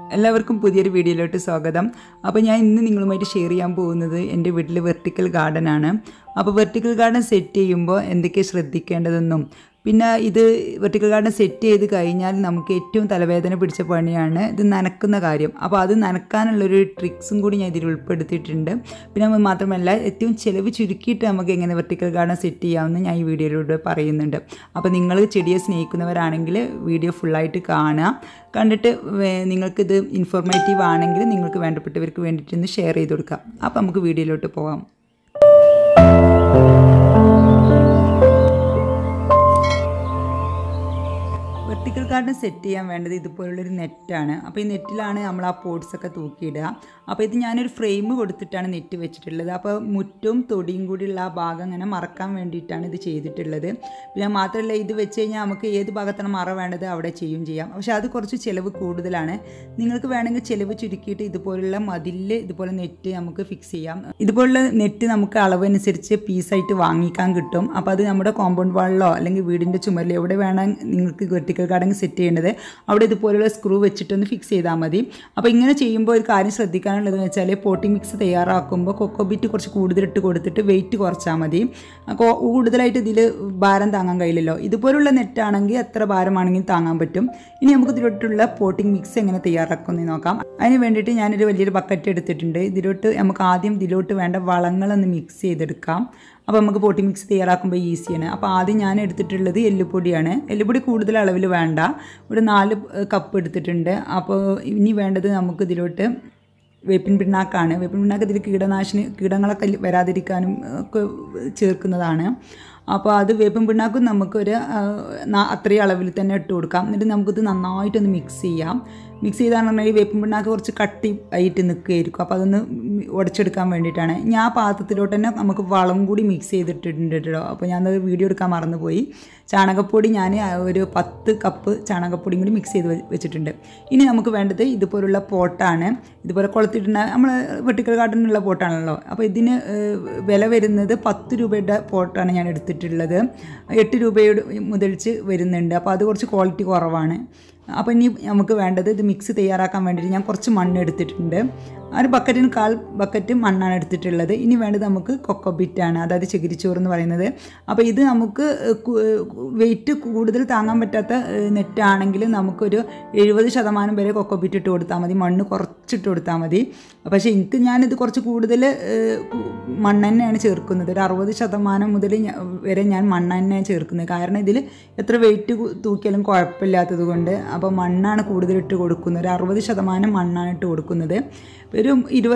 എല്ലാവർക്കും പുതിയൊരു വീഡിയോയിലോട്ട് സ്വാഗതം. അപ്പോൾ ഞാൻ ഇന്ന് നിങ്ങളുമായിട്ട് ഷെയർ ചെയ്യാൻ പോകുന്നത് എൻ്റെ വീട്ടിൽ വെർട്ടിക്കൽ ഗാർഡൻ ആണ്. അപ്പോൾ വെർട്ടിക്കൽ ഗാർഡൻ സെറ്റ് ചെയ്യുമ്പോൾ എന്തൊക്കെ ശ്രദ്ധിക്കേണ്ടതെന്നും പിന്നെ ഇത് വെർട്ടിക്കൽ ഗാർഡൻ സെറ്റ് ചെയ്ത് കഴിഞ്ഞാൽ നമുക്ക് ഏറ്റവും തലവേദന പിടിച്ച പണിയാണ് ഇത് നനക്കുന്ന കാര്യം. അപ്പോൾ അത് നനക്കാനുള്ളൊരു ട്രിക്സും കൂടി ഞാൻ ഇതിൽ ഉൾപ്പെടുത്തിയിട്ടുണ്ട്. പിന്നെ മാത്രമല്ല ഏറ്റവും ചിലവ് ചുരുക്കിയിട്ട് നമുക്ക് എങ്ങനെ വെർട്ടിക്കൽ ഗാർഡൻ സെറ്റ് ചെയ്യാമെന്ന് ഞാൻ ഈ വീഡിയോയിലൂടെ പറയുന്നുണ്ട്. അപ്പോൾ നിങ്ങൾ ചെടിയെ സ്നേഹിക്കുന്നവരാണെങ്കിൽ വീഡിയോ ഫുള്ളായിട്ട് കാണുക. കണ്ടിട്ട് നിങ്ങൾക്കിത് ഇൻഫോർമേറ്റീവ് ആണെങ്കിൽ നിങ്ങൾക്ക് വേണ്ടപ്പെട്ടവർക്ക് വേണ്ടിയിട്ടൊന്ന് ഷെയർ ചെയ്ത് കൊടുക്കാം. അപ്പോൾ നമുക്ക് വീഡിയോയിലോട്ട് പോകാം. വെർട്ടിക്കൽ ഗാർഡൻ സെറ്റ് ചെയ്യാൻ വേണ്ടത് ഇതുപോലുള്ളൊരു നെറ്റാണ്. അപ്പോൾ ഈ നെറ്റിലാണ് നമ്മൾ ആ പോട്ട്സൊക്കെ തൂക്കിയിടുക. അപ്പോൾ ഇത് ഞാനൊരു ഫ്രെയിം കൊടുത്തിട്ടാണ് നെറ്റ് വെച്ചിട്ടുള്ളത്. അപ്പോൾ മുറ്റും തൊടിയും കൂടിയുള്ള ആ ഭാഗം അങ്ങനെ മറക്കാൻ വേണ്ടിയിട്ടാണ് ഇത് ചെയ്തിട്ടുള്ളത്. പിന്നെ മാത്രമല്ല ഇത് വെച്ച് കഴിഞ്ഞാൽ നമുക്ക് ഏത് ഭാഗത്താണ് മറ വേണ്ടത് അവിടെ ചെയ്യാം. പക്ഷേ അത് കുറച്ച് ചിലവ് കൂടുതലാണ്. നിങ്ങൾക്ക് വേണമെങ്കിൽ ചിലവ് ചുരുക്കിയിട്ട് ഇതുപോലുള്ള മതിലിൽ ഇതുപോലെ നെറ്റ് നമുക്ക് ഫിക്സ് ചെയ്യാം. ഇതുപോലുള്ള നെറ്റ് നമുക്ക് അളവനുസരിച്ച് പീസായിട്ട് വാങ്ങിക്കാൻ കിട്ടും. അപ്പോൾ അത് നമ്മുടെ കോമ്പൗണ്ട് വാളിലോ അല്ലെങ്കിൽ വീടിൻ്റെ ചുമരിലോ എവിടെ വേണം നിങ്ങൾക്ക് വെർട്ടിക്കൽ ഗാർഡൻ സെറ്റ് ചെയ്യേണ്ടത് അവിടെ ഇതുപോലുള്ള സ്ക്രൂ വെച്ചിട്ടൊന്ന് ഫിക്സ് ചെയ്താൽ മതി. അപ്പോൾ ഇങ്ങനെ ചെയ്യുമ്പോൾ ഒരു കാര്യം ശ്രദ്ധിക്കാനുള്ളതെന്ന് വെച്ചാൽ പോട്ടിംഗ് മിക്സ് തയ്യാറാക്കുമ്പോൾ കൊക്കോബിറ്റ് കുറച്ച് കൂടുതലിട്ട് കൊടുത്തിട്ട് വെയിറ്റ് കുറച്ചാൽ മതി. കൂടുതലായിട്ട് ഇതിൽ ഭാരം താങ്ങാൻ കഴിയില്ലല്ലോ. ഇതുപോലുള്ള നെറ്റാണെങ്കിൽ എത്ര ഭാരമാണെങ്കിലും താങ്ങാൻ പറ്റും. ഇനി നമുക്ക് ഇതിലോട്ടുള്ള പോട്ടിംഗ് മിക്സ് എങ്ങനെ തയ്യാറാക്കുമെന്ന് നോക്കാം. അതിന് വേണ്ടിയിട്ട് ഞാനൊരു വലിയൊരു ബക്കറ്റ് എടുത്തിട്ടുണ്ട്. ഇതിലോട്ട് നമുക്ക് ആദ്യം ഇതിലോട്ട് വേണ്ട വളങ്ങളൊന്ന് മിക്സ് ചെയ്തെടുക്കാം. അപ്പോൾ നമുക്ക് പോട്ടിംഗ് മിക്സ് തയ്യാറാക്കുമ്പോൾ ഈസിയാണ്. അപ്പോൾ ആദ്യം ഞാൻ എടുത്തിട്ടുള്ളത് എല്ലുപൊടിയാണ്. എല്ലുപൊടി കൂടുതൽ അളവിൽ വേണ്ട, ഒരു 4 കപ്പ് എടുത്തിട്ടുണ്ട്. അപ്പോൾ ഇനി വേണ്ടത് നമുക്ക് ഇതിലോട്ട് വേപ്പിൻ പിണ്ണാക്കാണ്. വേപ്പിൻ പിണ്ണാക്ക് ഇതിൽ കീടങ്ങളൊക്കെ വരാതിരിക്കാനും ഒക്കെ ചേർക്കുന്നതാണ്. അപ്പോൾ അത് വേപ്പിൻ പിണ്ണാക്കും നമുക്കൊരു അത്രയും അളവിൽ തന്നെ ഇട്ട് കൊടുക്കാം. എന്നിട്ട് നമുക്കിത് നന്നായിട്ടൊന്ന് മിക്സ് ചെയ്യാം. മിക്സ് ചെയ്താന്ന് പറഞ്ഞാൽ ഈ വേപ്പിൻ പിണ്ണാക്ക് കുറച്ച് കട്ടി ആയിട്ട് നിൽക്കുകയായിരിക്കും. അപ്പോൾ അതൊന്ന് ഉടച്ചെടുക്കാൻ വേണ്ടിയിട്ടാണ്. ഞാൻ ആ പാത്രത്തിലോട്ട് തന്നെ നമുക്ക് വളം കൂടി മിക്സ് ചെയ്തിട്ടുണ്ട് കേട്ടോ. അപ്പോൾ ഞാനത് വീഡിയോ എടുക്കാൻ മറന്നുപോയി. ചാണകപ്പൊടി ഞാൻ ഒരു 10 കപ്പ് ചാണകപ്പൊടിയും കൂടി മിക്സ് ചെയ്ത് വെച്ചിട്ടുണ്ട്. ഇനി നമുക്ക് വേണ്ടത് ഇതുപോലുള്ള പോട്ടാണ്. ഇതുപോലെ കുളത്തിട്ടുന്ന നമ്മൾ വെർട്ടിക്കൽ ഗാർഡനിലുള്ള പോട്ടാണല്ലോ. അപ്പോൾ ഇതിന് വില വരുന്നത് 10 രൂപയുടെ പോട്ടാണ് ഞാൻ എടുത്തിട്ടുള്ളത്. 8 രൂപയുടെ മുതൽച്ച് വരുന്നുണ്ട്. അപ്പോൾ അത് കുറച്ച് ക്വാളിറ്റി കുറവാണ്. അപ്പോൾ ഇനി നമുക്ക് വേണ്ടത് ഇത് മിക്സ് തയ്യാറാക്കാൻ വേണ്ടിയിട്ട് ഞാൻ കുറച്ച് മണ്ണ് എടുത്തിട്ടുണ്ട്. ആ ഒരു ബക്കറ്റിന് 1/4 ബക്കറ്റ് മണ്ണാണ് എടുത്തിട്ടുള്ളത്. ഇനി വേണ്ടത് നമുക്ക് കൊക്കോബിറ്റാണ്, അതായത് ചകിരിച്ചോറ് എന്ന് പറയുന്നത്. അപ്പോൾ ഇത് നമുക്ക് വെയിറ്റ് കൂടുതൽ താങ്ങാൻ പറ്റാത്ത നെറ്റാണെങ്കിൽ നമുക്കൊരു 70% വരെ കൊക്കോബിറ്റ് ഇട്ട് കൊടുത്താൽ മതി. മണ്ണ് കുറച്ചിട്ട് കൊടുത്താൽ മതി. പക്ഷേ ഞാനിത് കുറച്ച് കൂടുതൽ മണ്ണ് തന്നെയാണ് ചേർക്കുന്നത്. ഒരു 60% മുതൽ വരെ ഞാൻ മണ്ണ് തന്നെയാണ് ചേർക്കുന്നത്. കാരണം ഇതിൽ എത്ര വെയിറ്റ് തൂക്കിയാലും കുഴപ്പമില്ലാത്തത് കൊണ്ട്. അപ്പോൾ മണ്ണാണ് കൂടുതൽ ഇട്ട് കൊടുക്കുന്നത്. ഒരു 60% മണ്ണാണ് ഇട്ട് കൊടുക്കുന്നത്. ഒരു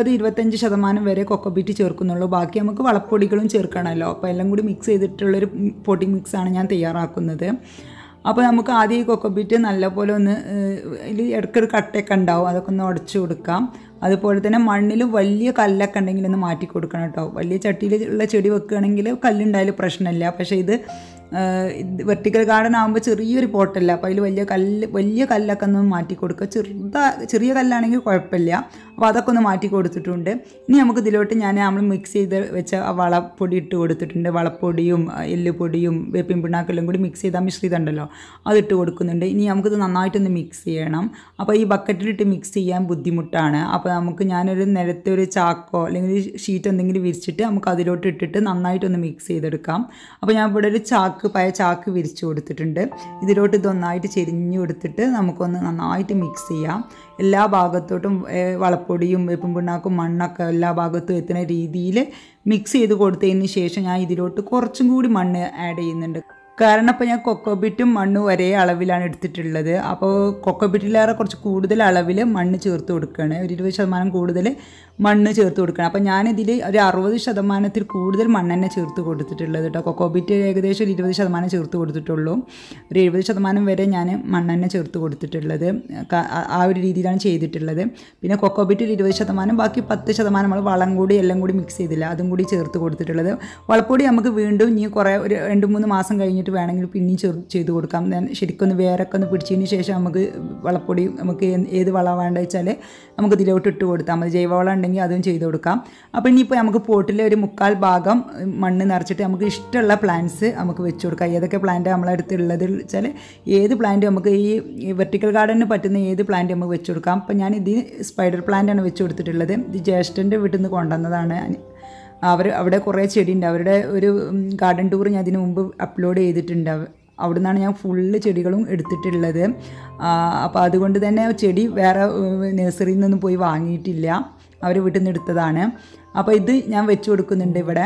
20-25% വരെ കൊക്കോബിറ്റ് ചേർക്കുന്നുള്ളൂ. ബാക്കി നമുക്ക് വളപ്പൊടികളും ചേർക്കണമല്ലോ. അപ്പോൾ എല്ലാം കൂടി മിക്സ് ചെയ്തിട്ടുള്ളൊരു പോട്ടിംഗ് മിക്സാണ് ഞാൻ തയ്യാറാക്കുന്നത്. അപ്പോൾ നമുക്ക് ആദ്യം ഈ കൊക്കോബിറ്റ് നല്ലപോലെ ഒന്ന് ഇതിൽ ഇടയ്ക്കൊരു കട്ടയൊക്കെ ഉണ്ടാവും, അതൊക്കെ ഒന്ന് ഉടച്ചു കൊടുക്കാം. അതുപോലെ തന്നെ മണ്ണിൽ വലിയ കല്ലൊക്കെ ഉണ്ടെങ്കിൽ ഒന്ന് മാറ്റി കൊടുക്കണം കേട്ടോ. വലിയ ചട്ടിയിലുള്ള ചെടി വെക്കുകയാണെങ്കിൽ കല്ലുണ്ടായാലും പ്രശ്നമില്ല. പക്ഷേ ഇത് വെർട്ടിക്കൽ ഗാർഡൻ ആകുമ്പോൾ ചെറിയൊരു പോട്ടല്ല. അപ്പോൾ അതിൽ വലിയ കല്ലൊക്കെ ഒന്ന് മാറ്റി കൊടുക്കുക. ചെറിയ കല്ലാണെങ്കിൽ കുഴപ്പമില്ല. അപ്പോൾ അതൊക്കെ ഒന്ന് മാറ്റി കൊടുത്തിട്ടുണ്ട്. ഇനി നമുക്ക് ഇതിലോട്ട് നമ്മൾ മിക്സ് ചെയ്ത് വെച്ച വളപ്പൊടി ഇട്ട് കൊടുത്തിട്ടുണ്ട്. വളപ്പൊടിയും എല്ലുപൊടിയും വേപ്പിൻ പിണ്ണാക്കെല്ലാം കൂടി മിക്സ് ചെയ്ത മിശ്രിതം ഉണ്ടല്ലോ, അതിട്ട് കൊടുക്കുന്നുണ്ട്. ഇനി നമുക്കിത് നന്നായിട്ടൊന്ന് മിക്സ് ചെയ്യണം. അപ്പോൾ ഈ ബക്കറ്റിലിട്ട് മിക്സ് ചെയ്യാൻ ബുദ്ധിമുട്ടാണ്. അപ്പോൾ നമുക്ക് ഞാനൊരു നിലത്തെ ഒരു ചാക്കോ അല്ലെങ്കിൽ ഷീറ്റ് എന്തെങ്കിലും വിരിച്ചിട്ട് നമുക്ക് അതിലോട്ട് ഇട്ടിട്ട് നന്നായിട്ടൊന്ന് മിക്സ് ചെയ്തെടുക്കാം. അപ്പോൾ ഞാൻ ഇവിടെ ഒരു പഴയ ചാക്ക് വിരിച്ചു കൊടുത്തിട്ടുണ്ട്. ഇതിലോട്ട് ഇതൊന്നായിട്ട് ചെരിഞ്ഞു കൊടുത്തിട്ട് നമുക്കൊന്ന് നന്നായിട്ട് മിക്സ് ചെയ്യാം. എല്ലാ ഭാഗത്തോട്ടും വളപ്പൊടിയും വേപ്പിൻ പിണ്ണാക്കും മണ്ണൊക്കെ എല്ലാ ഭാഗത്തും എത്തുന്ന രീതിയിൽ മിക്സ് ചെയ്ത് കൊടുത്തതിന് ശേഷം ഞാൻ ഇതിലോട്ട് കുറച്ചും കൂടി മണ്ണ് ആഡ് ചെയ്യുന്നുണ്ട്. കാരണം ഇപ്പോൾ ഞാൻ കൊക്കോബിറ്റും മണ്ണും ഒരേ അളവിലാണ് എടുത്തിട്ടുള്ളത്. അപ്പോൾ കൊക്കോബിറ്റിലേറെ കുറച്ച് കൂടുതൽ അളവിൽ മണ്ണ് ചേർത്ത് കൊടുക്കുകയാണ്. ഒരു 20% കൂടുതൽ മണ്ണ് ചേർത്ത് കൊടുക്കണം. അപ്പോൾ ഞാനിതിൽ ഒരു 60% കൂടുതൽ മണ്ണ് തന്നെ ചേർത്ത് കൊടുത്തിട്ടുള്ളത് കേട്ടോ. കൊക്കോബിറ്റ് ഏകദേശം ഒരു 20% ചേർത്ത് കൊടുത്തിട്ടുള്ളൂ. ഒരു 70% വരെ ഞാൻ മണ്ണ് തന്നെ ചേർത്ത് കൊടുത്തിട്ടുള്ളത്. ആ ഒരു രീതിയിലാണ് ചെയ്തിട്ടുള്ളത്. പിന്നെ കൊക്കോബിറ്റ് ഒരു 20%, ബാക്കി 10% നമ്മൾ വളം കൂടി എല്ലാം കൂടി മിക്സ് ചെയ്തില്ല, അതും കൂടി ചേർത്ത് കൊടുത്തിട്ടുള്ളത്. വളപ്പൊടി നമുക്ക് വീണ്ടും ഇനി ഒരു 2-3 മാസം കഴിഞ്ഞിട്ട് കഴിഞ്ഞിട്ട് വേണമെങ്കിൽ പിന്നെയും ചെയ്ത് കൊടുക്കാം. ശരിക്കൊന്ന് വേരൊക്കെ ഒന്ന് പിടിച്ചതിന് ശേഷം നമുക്ക് വളപ്പൊടി നമുക്ക് ഏത് വളം വേണ്ടത് വെച്ചാൽ നമുക്ക് ഇതിലോട്ട് ഇട്ട് കൊടുത്താൽ മതി. ജൈവവളം ഉണ്ടെങ്കിൽ അതും ചെയ്ത് കൊടുക്കാം. അപ്പോൾ ഇനിയിപ്പോൾ നമുക്ക് പോട്ടിൽ ഒരു 3/4 ഭാഗം മണ്ണ് നിറച്ചിട്ട് നമുക്ക് ഇഷ്ടമുള്ള പ്ലാന്റ്സ് നമുക്ക് വെച്ച് കൊടുക്കാം. ഏതൊക്കെ പ്ലാന്റ് നമ്മളെ അടുത്തുള്ളത് വെച്ചാൽ ഏത് പ്ലാന്റ് നമുക്ക് ഈ വെർട്ടിക്കൽ ഗാർഡനിന് പറ്റുന്ന ഏത് പ്ലാന്റ് നമുക്ക് വെച്ച് കൊടുക്കാം. അപ്പോൾ ഞാൻ ഇതിന് സ്പൈഡർ പ്ലാന്റാണ് വെച്ച് കൊടുത്തിട്ടുള്ളത്. ഇത് ജ്യേഷ്ഠൻ്റെ വീട്ടിൽ നിന്ന് കൊണ്ടുവന്നതാണ്. അവിടെ കുറേ ചെടിയുണ്ട്. അവരുടെ ഒരു ഗാർഡൻ ടൂർ ഞാൻ ഇതിന് മുമ്പ് അപ്ലോഡ് ചെയ്തിട്ടുണ്ട്. അവിടെ നിന്നാണ് ഞാൻ ഫുള്ള് ചെടികളും എടുത്തിട്ടുള്ളത്. അപ്പോൾ അതുകൊണ്ട് തന്നെ ചെടി വേറെ നഴ്സറിയിൽ നിന്നൊന്നും പോയി വാങ്ങിയിട്ടില്ല, അവർ വീട്ടിൽ നിന്ന് എടുത്തതാണ്. അപ്പോൾ ഇത് ഞാൻ വെച്ച് കൊടുക്കുന്നുണ്ട് ഇവിടെ.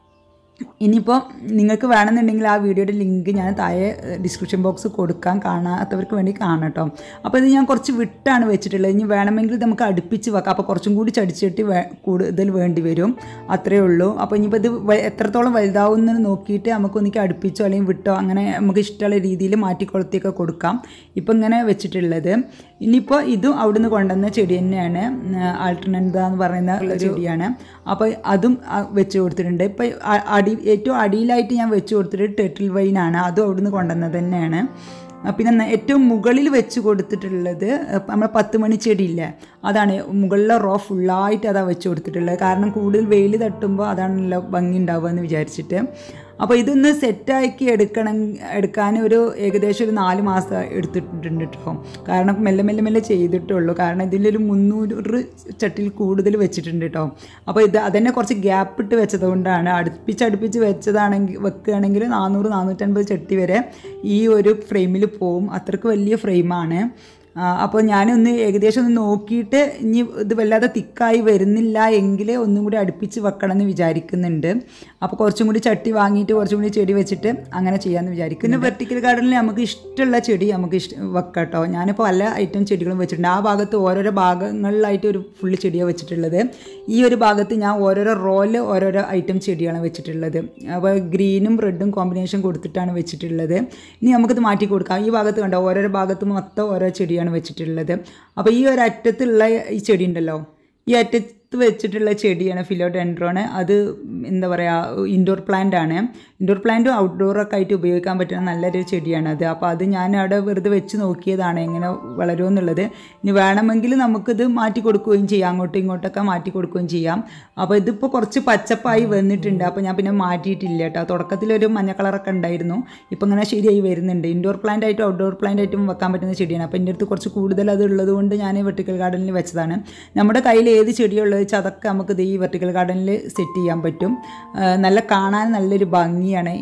ഇനിയിപ്പോൾ നിങ്ങൾക്ക് വേണമെന്നുണ്ടെങ്കിൽ ആ വീഡിയോയുടെ ലിങ്ക് ഞാൻ താഴെ ഡിസ്ക്രിപ്ഷൻ ബോക്സ് കൊടുക്കാൻ, കാണാത്തവർക്ക് വേണ്ടി കാണാം കേട്ടോ. അപ്പോൾ ഇത് ഞാൻ കുറച്ച് വിട്ടാണ് വെച്ചിട്ടുള്ളത്. ഇനി വേണമെങ്കിൽ നമുക്ക് അടുപ്പിച്ച് വെക്കാം. അപ്പോൾ കുറച്ചും കൂടി ചടിച്ചട്ടി കൂടുതൽ വേണ്ടി വരും, അത്രയേ ഉള്ളൂ. അപ്പോൾ ഇനിയിപ്പോൾ ഇത് എത്രത്തോളം വലുതാവുമെന്ന് നോക്കിയിട്ട് നമുക്കൊന്നിക്ക് അടുപ്പിച്ചോ അല്ലെങ്കിൽ വിട്ടോ അങ്ങനെ നമുക്ക് ഇഷ്ടമുള്ള രീതിയിൽ മാറ്റിക്കൊളുത്തിയൊക്കെ കൊടുക്കാം. ഇപ്പോൾ ഇങ്ങനെ വെച്ചിട്ടുള്ളത്. ഇനിയിപ്പോൾ ഇതും അവിടുന്ന് കൊണ്ടുവന്ന ചെടി തന്നെയാണ്, ആൾട്ടർനന്ത എന്ന് പറയുന്ന ചെടിയാണ്. അപ്പോൾ അതും വെച്ച് കൊടുത്തിട്ടുണ്ട്. ഇപ്പോൾ ഏറ്റവും അടിയിലായിട്ട് ഞാൻ വെച്ച് കൊടുത്തിട്ട് ടെർട്ടിൽ വൈനാണ്, അതും അവിടുന്ന് കൊണ്ടുവന്നത് തന്നെയാണ്. പിന്നെ ഏറ്റവും മുകളിൽ വെച്ച് കൊടുത്തിട്ടുള്ളത് നമ്മൾ 10 മണി ചെടിയില്ലേ, അതാണ് മുകളിലെ റോ ഫുള്ളായിട്ട് അതാണ് വെച്ച് കൊടുത്തിട്ടുള്ളത്. കാരണം കൂടുതൽ വെയിൽ തട്ടുമ്പോൾ അതാണല്ലോ ഭംഗി ഉണ്ടാവുക എന്ന് വിചാരിച്ചിട്ട്. അപ്പോൾ ഇതൊന്ന് സെറ്റാക്കി എടുക്കാൻ ഒരു ഏകദേശം ഒരു 4 മാസം എടുത്തിട്ടുണ്ട് കേട്ടോ. കാരണം മെല്ലെ ചെയ്തിട്ടുള്ളൂ. കാരണം ഇതിലൊരു 300 ചട്ടിയിൽ കൂടുതൽ വെച്ചിട്ടുണ്ട് കേട്ടോ. അപ്പോൾ അതന്നെ കുറച്ച് ഗ്യാപ്പ് ഇട്ട് വെച്ചതുകൊണ്ടാണ്. അടുപ്പിച്ച് വെക്കുകയാണെങ്കിൽ 400-450 ചട്ടി വരെ ഈ ഒരു ഫ്രെയിമിൽ പോവും. അത്രയ്ക്ക് വലിയ ഫ്രെയിമാണ്. അപ്പോൾ ഞാനൊന്ന് ഏകദേശം ഒന്ന് നോക്കിയിട്ട് ഇനി ഇത് വല്ലാതെ തിക്കായി വരുന്നില്ല എങ്കിൽ ഒന്നും കൂടി അടുപ്പിച്ച് വെക്കണം എന്ന് വിചാരിക്കുന്നുണ്ട്. അപ്പോൾ കുറച്ചും കൂടി ചട്ടി വാങ്ങിയിട്ട് കുറച്ചും കൂടി ചെടി വെച്ചിട്ട് അങ്ങനെ ചെയ്യാമെന്ന് വിചാരിക്കും. പിന്നെ വെർട്ടിക്കൽ ഗാർഡനിൽ നമുക്ക് ഇഷ്ടമുള്ള ചെടി നമുക്ക് വെക്കാം കേട്ടോ. ഞാനിപ്പോൾ പല ഐറ്റം ചെടികളും വെച്ചിട്ടുണ്ട്. ആ ഭാഗത്ത് ഓരോരോ ഭാഗങ്ങളിലായിട്ട് ഒരു ഫുള്ള് ചെടിയാണ് വെച്ചിട്ടുള്ളത്. ഈ ഒരു ഭാഗത്ത് ഞാൻ ഓരോരോ റോയിൽ ഓരോരോ ഐറ്റം ചെടിയാണ് വെച്ചിട്ടുള്ളത്. അപ്പോൾ ഗ്രീനും റെഡും കോമ്പിനേഷൻ കൊടുത്തിട്ടാണ് വെച്ചിട്ടുള്ളത്. ഇനി നമുക്കിത് മാറ്റി കൊടുക്കാം. ഈ ഭാഗത്ത് കണ്ടോ, ഓരോരോ ഭാഗത്ത് മൊത്തം ഓരോ ചെടിയാണ് വെച്ചിട്ടുള്ളത്. അപ്പോൾ ഈ ഒരു അറ്റത്തുള്ള ഈ ചെടി ഉണ്ടല്ലോ, ഈ അറ്റത്ത് വെച്ചിട്ടുള്ള ചെടിയാണ് ഫിലോഡെൻഡ്രോൺ. അത് എന്താ പറയുക, ഇൻഡോർ പ്ലാന്റ് ആണ്. ഇൻഡോർ പ്ലാന്റും ഔട്ട്ഡോറൊക്കെ ആയിട്ട് ഉപയോഗിക്കാൻ പറ്റുന്ന നല്ലൊരു ചെടിയാണത്. അപ്പോൾ അത് ഞാൻ അവിടെ വെറുതെ വെച്ച് നോക്കിയതാണ് എങ്ങനെ വളരുമെന്നുള്ളത്. ഇനി വേണമെങ്കിൽ നമുക്കിത് മാറ്റി കൊടുക്കുകയും ചെയ്യാം, അങ്ങോട്ടും ഇങ്ങോട്ടൊക്കെ മാറ്റി കൊടുക്കുകയും ചെയ്യാം. അപ്പോൾ ഇതിപ്പോൾ കുറച്ച് പച്ചപ്പായി വന്നിട്ടുണ്ട്. അപ്പോൾ ഞാൻ പിന്നെ മാറ്റിയിട്ടില്ല കേട്ടോ. തുടക്കത്തിലൊരു മഞ്ഞ കളറൊക്കെ ഉണ്ടായിരുന്നു, ഇപ്പോൾ ഇങ്ങനെ ശരിയായി വരുന്നുണ്ട്. ഇൻഡോർ പ്ലാന്റ് ആയിട്ടും ഔട്ട്ഡോർ പ്ലാന്റ് ആയിട്ടും വെക്കാൻ പറ്റുന്ന ചെടിയാണ്. അപ്പോൾ എൻ്റെ അടുത്ത് കുറച്ച് കൂടുതൽ അത് ഉള്ളത് കൊണ്ട് ഞാൻ വെർട്ടിക്കൽ ഗാർഡനിൽ വെച്ചതാണ്. നമ്മുടെ കയ്യിൽ ഏത് ചെടിയുള്ളത് വെച്ചാൽ അതൊക്കെ നമുക്ക് ഈ വെർട്ടിക്കൽ ഗാർഡനിൽ സെറ്റ് ചെയ്യാൻ പറ്റും. നല്ല കാണാൻ നല്ലൊരു ഭംഗിയാണ്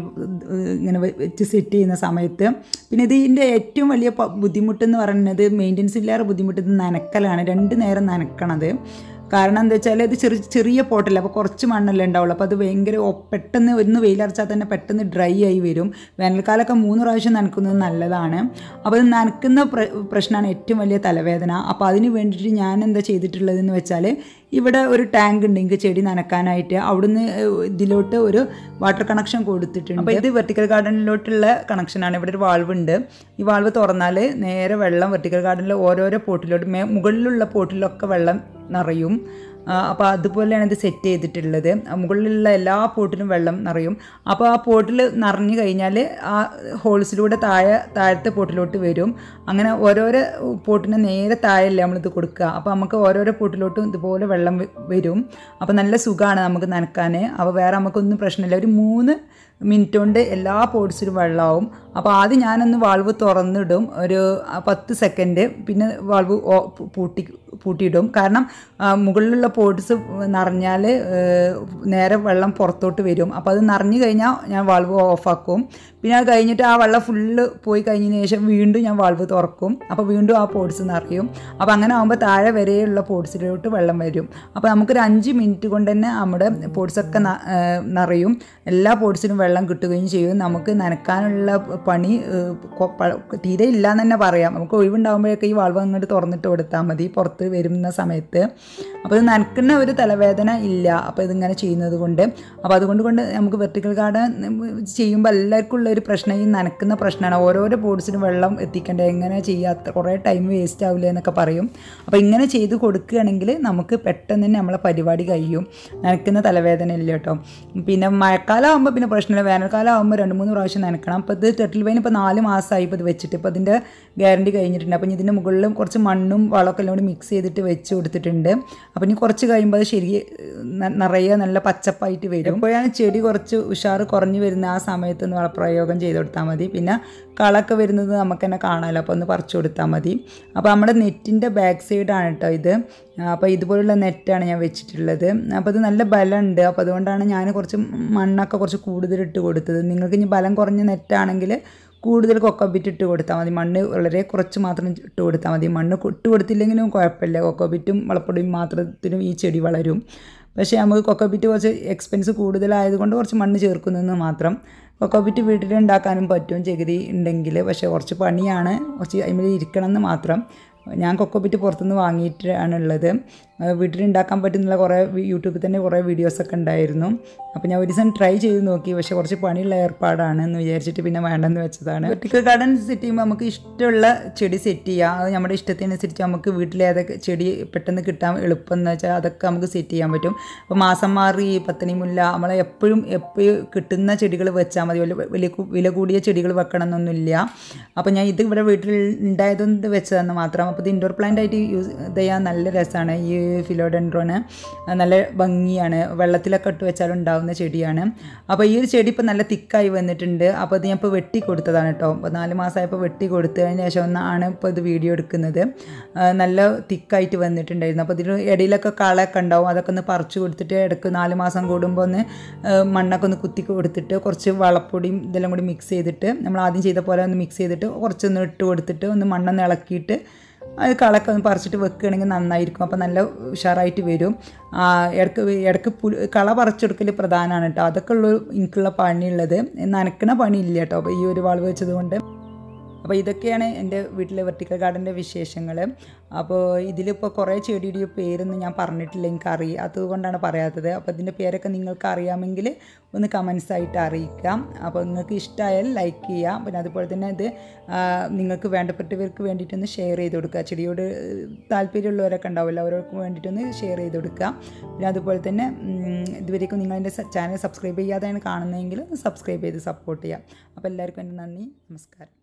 ഇങ്ങനെ വെച്ച് സെറ്റ് ചെയ്യുന്ന സമയത്ത്. പിന്നെ ഇതിൻ്റെ ഏറ്റവും വലിയ ബുദ്ധിമുട്ടെന്ന് പറയുന്നത് മെയിൻ്റെനൻസ് ഇല്ലാതെ ബുദ്ധിമുട്ട് നനക്കലാണ്. 2 നേരം നനക്കണത്. കാരണം എന്താ വെച്ചാൽ ഇത് ചെറിയ പോട്ടല്ല, അപ്പോൾ കുറച്ച് മണ്ണല്ലേ ഉണ്ടാവുള്ളൂ. അപ്പോൾ അത് ഭയങ്കര പെട്ടെന്ന് ഒന്ന് വെയിലറച്ചാൽ തന്നെ പെട്ടെന്ന് ഡ്രൈ ആയി വരും. വേനൽക്കാലമൊക്കെ 3 പ്രാവശ്യം നനക്കുന്നത് നല്ലതാണ്. അപ്പോൾ ഇത് നനക്കുന്ന പ്രശ്നമാണ് ഏറ്റവും വലിയ തലവേദന. അപ്പോൾ അതിന് വേണ്ടിയിട്ട് ഞാൻ എന്താ ചെയ്തിട്ടുള്ളതെന്ന് വെച്ചാൽ ഇവിടെ ഒരു ടാങ്ക് ഉണ്ട് എനിക്ക് ചെടി നനക്കാനായിട്ട്. അവിടുന്ന് ഇതിലോട്ട് ഒരു വാട്ടർ കണക്ഷൻ കൊടുത്തിട്ടുണ്ട്. അപ്പോൾ ഇത് വെർട്ടിക്കൽ ഗാർഡനിലോട്ടുള്ള കണക്ഷനാണ്. ഇവിടെ ഒരു വാൾവ് ഉണ്ട്. ഈ വാൾവ് തുറന്നാൽ നേരെ വെള്ളം വെർട്ടിക്കൽ ഗാർഡനിൽ ഓരോരോ പോട്ടിലോട്ട് മുകളിലുള്ള പോട്ടിലൊക്കെ വെള്ളം നിറയും. അപ്പോൾ അതുപോലെയാണ് ഇത് സെറ്റ് ചെയ്തിട്ടുള്ളത്. മുകളിലുള്ള എല്ലാ പോട്ടിലും വെള്ളം നിറയും. അപ്പോൾ ആ പോട്ടിൽ നിറഞ്ഞു കഴിഞ്ഞാൽ ആ ഹോൾസിലൂടെ താഴത്തെ പോട്ടിലോട്ട് വരും. അങ്ങനെ ഓരോരോ പോട്ടിന് നേരെ താഴെയല്ലേ നമ്മളിത് കൊടുക്കുക. അപ്പോൾ നമുക്ക് ഓരോരോ പോട്ടിലോട്ടും ഇതുപോലെ വെള്ളം വരും. അപ്പോൾ നല്ല സുഖമാണ് നമുക്ക് നനക്കാൻ. അപ്പോൾ വേറെ നമുക്കൊന്നും പ്രശ്നമില്ല. ഒരു 3 മിനിറ്റ് കൊണ്ട് എല്ലാ പോട്ട്സിലും വെള്ളമാവും. അപ്പോൾ ആദ്യം ഞാനൊന്ന് വാൾവ് തുറന്നിടും ഒരു 10 സെക്കൻഡ്, പിന്നെ വാൾവ് പൂട്ടിയിടും. കാരണം മുകളിലുള്ള പോട്ട്സ് നിറഞ്ഞാൽ നേരെ വെള്ളം പുറത്തോട്ട് വരും. അപ്പോൾ അത് നിറഞ്ഞു കഴിഞ്ഞാൽ ഞാൻ വാൾവ് ഓഫാക്കും. പിന്നെ അത് കഴിഞ്ഞിട്ട് ആ വെള്ളം ഫുള്ള് പോയി കഴിഞ്ഞതിന് ശേഷം വീണ്ടും ഞാൻ വാൾവ് തുറക്കും. അപ്പോൾ വീണ്ടും ആ പോട്ട്സ് നിറയും. അപ്പോൾ അങ്ങനെ ആകുമ്പോൾ താഴെ വരെയുള്ള പോട്ട്സിലോട്ട് വെള്ളം വരും. അപ്പോൾ നമുക്കൊരു 5 മിനിറ്റ് കൊണ്ട് തന്നെ നമ്മുടെ പോട്ട്സൊക്കെ നിറയും. എല്ലാ പോട്ട്സിനും വെള്ളം കിട്ടുകയും ചെയ്യും. നമുക്ക് നനക്കാനുള്ള പണി തീരെ ഇല്ലയെന്ന് തന്നെ പറയാം. നമുക്ക് ഒഴിവുണ്ടാകുമ്പോഴൊക്കെ ഈ വാൾവ് അങ്ങോട്ട് തുറന്നിട്ട് കൊടുത്താൽ മതി. പുറത്ത് വരുന്ന സമയത്ത്. അപ്പോൾ ഇത് നനക്കുന്ന ഒരു തലവേദന ഇല്ല അപ്പോൾ ഇതിങ്ങനെ ചെയ്യുന്നത് കൊണ്ട്. അപ്പോൾ അതുകൊണ്ട് നമുക്ക് വെർട്ടിക്കൽ ഗാർഡൻ ചെയ്യുമ്പോൾ എല്ലാവർക്കും ഉള്ള ഒരു പ്രശ്നം ഈ നനക്കുന്ന പ്രശ്നമാണ്. ഓരോരോ പോട്ട്സിനും വെള്ളം എത്തിക്കേണ്ടത് എങ്ങനെ ചെയ്യാത്ത കുറേ ടൈം വേസ്റ്റ് ആവില്ല എന്നൊക്കെ പറയും. അപ്പോൾ ഇങ്ങനെ ചെയ്ത് കൊടുക്കുകയാണെങ്കിൽ നമുക്ക് പെട്ടെന്ന് തന്നെ നമ്മളെ പരിപാടി കഴിയും. നനക്കുന്ന തലവേദന ഇല്ല കേട്ടോ. പിന്നെ മഴക്കാലം ആകുമ്പോൾ പിന്നെ പ്രശ്നമില്ല. വേനൽക്കാലം ആകുമ്പോൾ 2-3 പ്രാവശ്യം നനക്കണം. അപ്പോൾ ഇത് ടർട്ടിൽ വൈൻ ഇപ്പോൾ 4 മാസമായി ഇപ്പോൾ ഇത് വെച്ചിട്ട്. ഇപ്പോൾ അതിൻ്റെ ഗ്യാരണ്ടി കഴിഞ്ഞിട്ടുണ്ട്. അപ്പോൾ ഇതിൻ്റെ മുകളിലും കുറച്ച് മണ്ണും വളമൊക്കെ എല്ലാം കൂടി മിക്സ് ചെയ്തിട്ട് വെച്ച് കൊടുത്തിട്ടുണ്ട്. അപ്പോൾ ഇനി കുറച്ച് കഴിയുമ്പോൾ അത് നിറയെ നല്ല പച്ചപ്പായിട്ട് വരും. എപ്പോഴാണ് ചെടി കുറച്ച് ഉഷാറ് കുറഞ്ഞ് വരുന്ന ആ സമയത്തൊന്ന് വളപ്രയോഗം ചെയ്ത് കൊടുത്താൽ മതി. പിന്നെ കളൊക്കെ വരുന്നത് നമുക്ക് തന്നെ കാണാമല്ലോ, അപ്പോൾ ഒന്ന് പറിച്ചു കൊടുത്താൽ മതി. അപ്പോൾ നമ്മുടെ നെറ്റിൻ്റെ ബാക്ക് സൈഡാണ് കേട്ടോ ഇത്. അപ്പോൾ ഇതുപോലുള്ള നെറ്റാണ് ഞാൻ വെച്ചിട്ടുള്ളത്. അപ്പോൾ ഇത് നല്ല ബലമുണ്ട്. അപ്പോൾ അതുകൊണ്ടാണ് ഞാൻ കുറച്ച് മണ്ണൊക്കെ കുറച്ച് കൂടുതലിട്ട് കൊടുത്തത്. നിങ്ങൾക്ക് ഇനി ബലം കുറഞ്ഞ നെറ്റാണെങ്കിൽ കൂടുതൽ കൊക്കോബിറ്റ് ഇട്ട് കൊടുത്താൽ മതി. മണ്ണ് വളരെ കുറച്ച് മാത്രം ഇട്ട് കൊടുത്താൽ മതി. മണ്ണ് ഇട്ട് കൊടുത്തില്ലെങ്കിലും കുഴപ്പമില്ല. കൊക്കോബിറ്റും വളപ്പൊടിയും മാത്രത്തിനും ഈ ചെടി വളരും. പക്ഷേ നമുക്ക് കൊക്കോബിറ്റ് കുറച്ച് എക്സ്പെൻസ് കൂടുതലായതുകൊണ്ട് കുറച്ച് മണ്ണ് ചേർക്കുന്നതെന്ന് മാത്രം. കൊക്കോബിറ്റ് വീട്ടിലുണ്ടാക്കാനും പറ്റും ചകിരി ഉണ്ടെങ്കിൽ. പക്ഷേ കുറച്ച് പണിയാണ്, കുറച്ച് അതിൽ ഇരിക്കണം എന്ന് മാത്രം. ഞാൻ കൊക്കോബിറ്റ് പുറത്തുനിന്ന് വാങ്ങിയിട്ടാണുള്ളത്. വീട്ടിലുണ്ടാക്കാൻ പറ്റുന്ന കുറേ യൂട്യൂബിൽ തന്നെ കുറേ വീഡിയോസൊക്കെ ഉണ്ടായിരുന്നു. അപ്പോൾ ഞാൻ ഒരു ദിവസം ട്രൈ ചെയ്ത് നോക്കി. പക്ഷേ കുറച്ച് പണിയുള്ള ഏർപ്പാടാണ് എന്ന് വിചാരിച്ചിട്ട് പിന്നെ വേണ്ടെന്ന് വെച്ചതാണ്. വെർട്ടിക്കൽ ഗാർഡൻ സെറ്റ് ചെയ്യുമ്പോൾ നമുക്ക് ഇഷ്ടമുള്ള ചെടി സെറ്റ് ചെയ്യാം. അത് നമ്മുടെ ഇഷ്ടത്തിനനുസരിച്ച് നമുക്ക് വീട്ടിലേതൊക്കെ ചെടി പെട്ടെന്ന് കിട്ടാൻ എളുപ്പം എന്ന് വെച്ചാൽ അതൊക്കെ നമുക്ക് സെറ്റ് ചെയ്യാൻ പറ്റും. അപ്പോൾ മാസം മാറി പത്തനിമുല്ല നമ്മളെ എപ്പോഴും കിട്ടുന്ന ചെടികൾ വെച്ചാൽ മതി. വില കൂടിയ ചെടികൾ വെക്കണം എന്നൊന്നുമില്ല. അപ്പോൾ ഞാൻ ഇത് ഇവിടെ വീട്ടിൽ ഉണ്ടായതുകൊണ്ട് വെച്ചതെന്ന് മാത്രം. അപ്പോൾ ഇത് ഇൻഡോർ പ്ലാന്റ് ആയിട്ട് യൂസ് ചെയ്യാൻ നല്ല രസമാണ്. ഈ ഫിലോഡെൻഡ്രോന് നല്ല ഭംഗിയാണ്. വെള്ളത്തിലൊക്കെ ഇട്ട് വെച്ചാലും ഉണ്ടാകുന്ന ചെടിയാണ്. അപ്പോൾ ഈ ഒരു ചെടി ഇപ്പോൾ നല്ല തിക്കായി വന്നിട്ടുണ്ട്. അപ്പോൾ ഇത് ഞാൻ ഇപ്പോൾ വെട്ടി കൊടുത്തതാണ് കേട്ടോ. അപ്പോൾ 4 മാസമായപ്പോൾ വെട്ടി കൊടുത്തതിന് ശേഷം ആണ് ഇപ്പോൾ ഇത് വീഡിയോ എടുക്കുന്നത്. നല്ല തിക്കായിട്ട് വന്നിട്ടുണ്ടായിരുന്നു. അപ്പോൾ ഇതിന് ഇടയിലൊക്കെ കളയൊക്കെ ഉണ്ടാവും. അതൊക്കെ ഒന്ന് പറിച്ചു കൊടുത്തിട്ട് ഇടയ്ക്ക് 4 മാസം കൂടുമ്പോൾ ഒന്ന് മണ്ണൊക്കെ ഒന്ന് കുത്തി കൊടുത്തിട്ട് കുറച്ച് വളപ്പൊടിയും ഇതെല്ലാം കൂടി മിക്സ് ചെയ്തിട്ട് നമ്മൾ ആദ്യം ചെയ്ത പോലെ ഒന്ന് മിക്സ് ചെയ്തിട്ട് കുറച്ചൊന്ന് ഇട്ട് കൊടുത്തിട്ട് ഒന്ന് മണ്ണൊന്ന് ഇളക്കിയിട്ട് അത് കളൊക്കെ ഒന്ന് പറിച്ചിട്ട് വെക്കുകയാണെങ്കിൽ നന്നായിരിക്കും. അപ്പോൾ നല്ല ഉഷാറായിട്ട് വരും. ഇടയ്ക്ക് കള പറിച്ചെടുക്കൽ പ്രധാനമാണ് കേട്ടോ. അതൊക്കെ ഉള്ളൂ എനിക്കുള്ള പണിയുള്ളത്. നനക്കണ പണിയില്ല കേട്ടോ. അപ്പോൾ ഈ ഒരു വളവ് വെച്ചത് കൊണ്ട്. അപ്പോൾ ഇതൊക്കെയാണ് എൻ്റെ വീട്ടിലെ വെർട്ടിക്കൽ ഗാർഡൻ്റെ വിശേഷങ്ങൾ. അപ്പോൾ ഇതിലിപ്പോൾ കുറേ ചെടിയുടെ പേരൊന്നും ഞാൻ പറഞ്ഞിട്ടില്ല, എനിക്കറിയാം, അതുകൊണ്ടാണ് പറയാത്തത്. അപ്പോൾ ഇതിൻ്റെ പേരൊക്കെ നിങ്ങൾക്ക് അറിയാമെങ്കിൽ ഒന്ന് കമൻസ് ആയിട്ട് അറിയിക്കാം. അപ്പോൾ നിങ്ങൾക്ക് ഇഷ്ടമായാൽ ലൈക്ക് ചെയ്യാം. പിന്നെ അതുപോലെ തന്നെ ഇത് നിങ്ങൾക്ക് വേണ്ടപ്പെട്ടവർക്ക് വേണ്ടിയിട്ടൊന്ന് ഷെയർ ചെയ്ത് കൊടുക്കുക. ചെടിയോട് താല്പര്യമുള്ളവരൊക്കെ ഉണ്ടാവില്ല, അവർക്ക് വേണ്ടിയിട്ടൊന്ന് ഷെയർ ചെയ്ത് കൊടുക്കുക. പിന്നെ അതുപോലെ തന്നെ ഇതുവരേക്കും നിങ്ങളെൻ്റെ ചാനൽ സബ്സ്ക്രൈബ് ചെയ്യാതെയാണ് കാണുന്നതെങ്കിൽ സബ്സ്ക്രൈബ് ചെയ്ത് സപ്പോർട്ട് ചെയ്യാം. അപ്പോൾ എല്ലാവർക്കും എൻ്റെ നന്ദി, നമസ്കാരം.